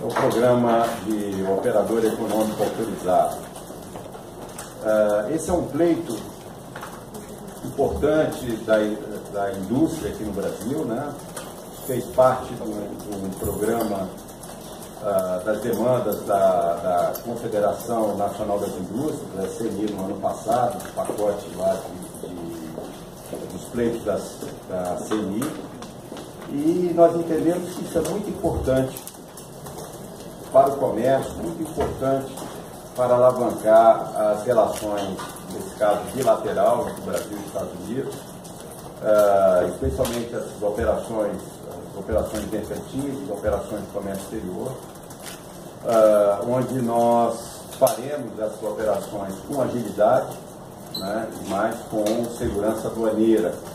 o programa de operador econômico autorizado. Esse é um pleito importante da indústria aqui no Brasil, né? Fez parte de um programa das demandas da Confederação Nacional das Indústrias, da CNI, no ano passado, o pacote lá dos pleitos da CNI, e nós entendemos que isso é muito importante para o comércio, muito importante para alavancar as relações, nesse caso bilateral, entre o Brasil e os Estados Unidos, especialmente as operações efetivas, operações de comércio exterior, onde nós faremos essas operações com agilidade, né, mas com segurança aduaneira.